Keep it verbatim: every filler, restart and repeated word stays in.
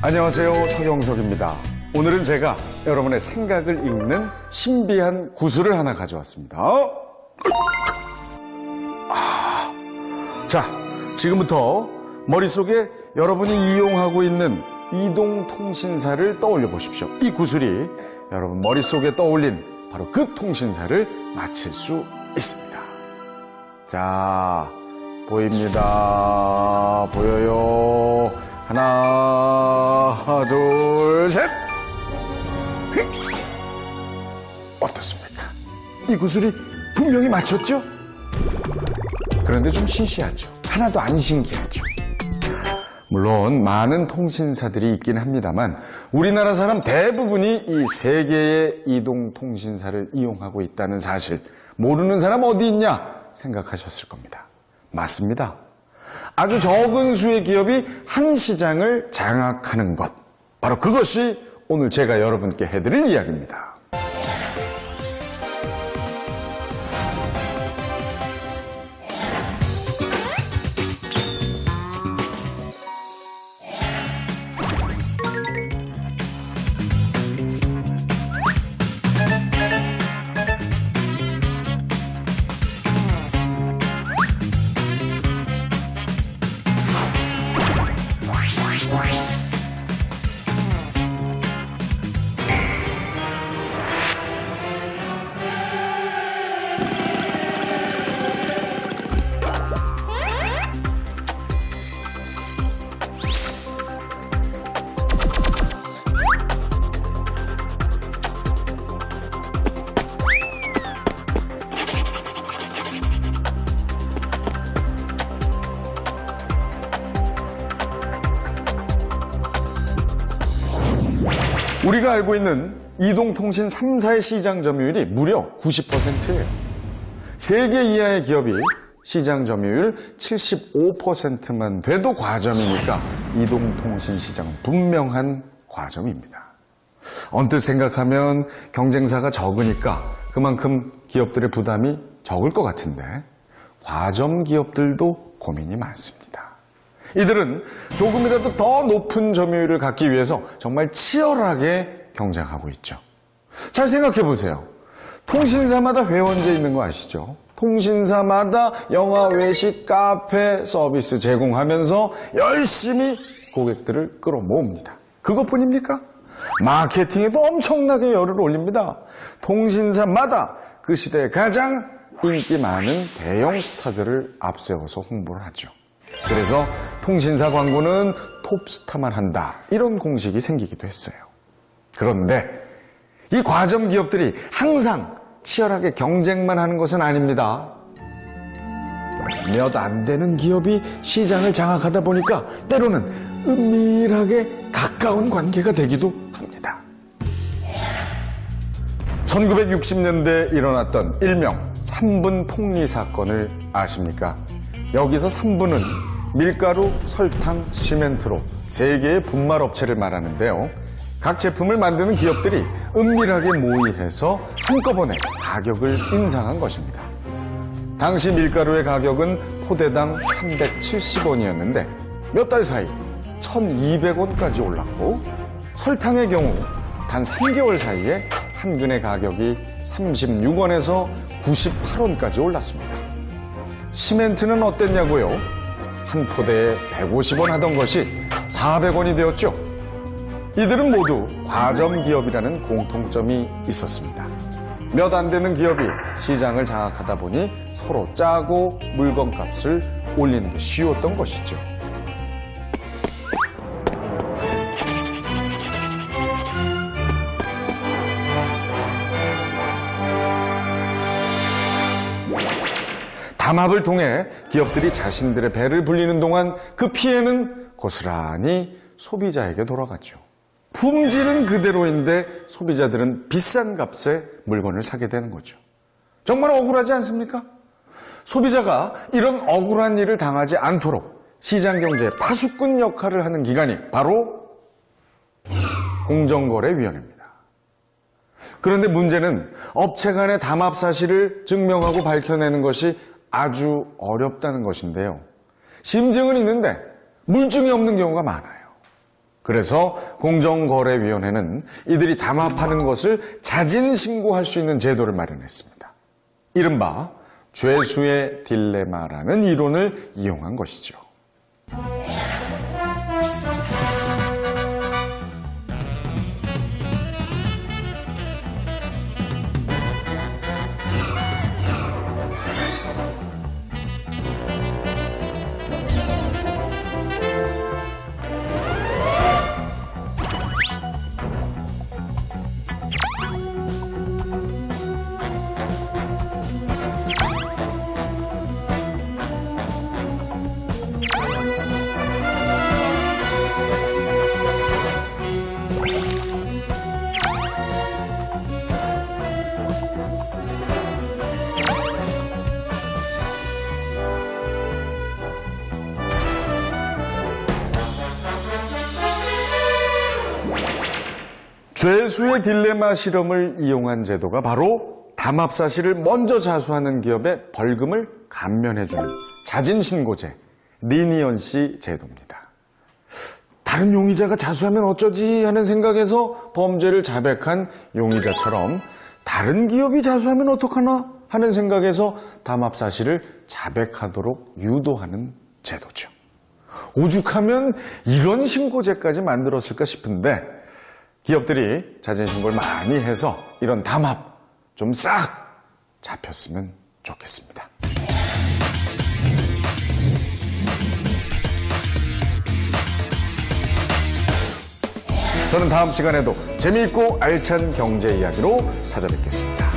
안녕하세요, 서경석입니다. 오늘은 제가 여러분의 생각을 읽는 신비한 구슬을 하나 가져왔습니다. 아, 자, 지금부터 머릿속에 여러분이 이용하고 있는 이동통신사를 떠올려 보십시오. 이 구슬이 여러분 머릿속에 떠올린 바로 그 통신사를 맞힐 수 있습니다. 자, 보입니다. 보여요. 하나, 둘, 셋. 어떻습니까? 이 구슬이 분명히 맞췄죠? 그런데 좀 시시하죠. 하나도 안 신기하죠. 물론 많은 통신사들이 있긴 합니다만 우리나라 사람 대부분이 이 세 개의 이동통신사를 이용하고 있다는 사실 모르는 사람 어디 있냐 생각하셨을 겁니다. 맞습니다. 아주 적은 수의 기업이 한 시장을 장악하는 것, 바로 그것이 오늘 제가 여러분께 해드릴 이야기입니다. 우리가 알고 있는 이동통신 삼 사의 시장 점유율이 무려 구십 퍼센트예요. 세 개 이하의 기업이 시장 점유율 칠십오 퍼센트만 돼도 과점이니까 이동통신 시장은 분명한 과점입니다. 언뜻 생각하면 경쟁사가 적으니까 그만큼 기업들의 부담이 적을 것 같은데 과점 기업들도 고민이 많습니다. 이들은 조금이라도 더 높은 점유율을 갖기 위해서 정말 치열하게 경쟁하고 있죠. 잘 생각해 보세요. 통신사마다 회원제 있는 거 아시죠? 통신사마다 영화, 외식, 카페 서비스 제공하면서 열심히 고객들을 끌어모읍니다. 그것뿐입니까? 마케팅에도 엄청나게 열을 올립니다. 통신사마다 그 시대에 가장 인기 많은 대형 스타들을 앞세워서 홍보를 하죠. 그래서 통신사 광고는 톱스타만 한다, 이런 공식이 생기기도 했어요. 그런데 이 과점 기업들이 항상 치열하게 경쟁만 하는 것은 아닙니다. 몇 안 되는 기업이 시장을 장악하다 보니까 때로는 은밀하게 가까운 관계가 되기도 합니다. 천구백육십 년대에 일어났던 일명 삼분 폭리 사건을 아십니까? 여기서 삼분은 밀가루, 설탕, 시멘트로 세 개의 분말업체를 말하는데요. 각 제품을 만드는 기업들이 은밀하게 모의해서 한꺼번에 가격을 인상한 것입니다. 당시 밀가루의 가격은 포대당 삼백칠십 원이었는데 몇 달 사이 천이백 원까지 올랐고, 설탕의 경우 단 삼 개월 사이에 한 근의 가격이 삼십육 원에서 구십팔 원까지 올랐습니다. 시멘트는 어땠냐고요? 한 포대에 백오십 원 하던 것이 사백 원이 되었죠. 이들은 모두 과점 기업이라는 공통점이 있었습니다. 몇 안 되는 기업이 시장을 장악하다 보니 서로 짜고 물건값을 올리는 게 쉬웠던 것이죠. 담합을 통해 기업들이 자신들의 배를 불리는 동안 그 피해는 고스란히 소비자에게 돌아갔죠. 품질은 그대로인데 소비자들은 비싼 값에 물건을 사게 되는 거죠. 정말 억울하지 않습니까? 소비자가 이런 억울한 일을 당하지 않도록 시장경제 파수꾼 역할을 하는 기관이 바로 공정거래위원회입니다. 그런데 문제는 업체 간의 담합 사실을 증명하고 밝혀내는 것이 아주 어렵다는 것인데요. 심증은 있는데 물증이 없는 경우가 많아요. 그래서 공정거래위원회는 이들이 담합하는 것을 자진 신고할 수 있는 제도를 마련했습니다. 이른바 죄수의 딜레마라는 이론을 이용한 것이죠. 죄수의 딜레마 실험을 이용한 제도가 바로 담합 사실을 먼저 자수하는 기업의 벌금을 감면해주는 자진신고제, 리니언시 제도입니다. 다른 용의자가 자수하면 어쩌지 하는 생각에서 범죄를 자백한 용의자처럼 다른 기업이 자수하면 어떡하나 하는 생각에서 담합 사실을 자백하도록 유도하는 제도죠. 오죽하면 이런 신고제까지 만들었을까 싶은데 기업들이 자진신고를 많이 해서 이런 담합 좀 싹 잡혔으면 좋겠습니다. 저는 다음 시간에도 재미있고 알찬 경제 이야기로 찾아뵙겠습니다.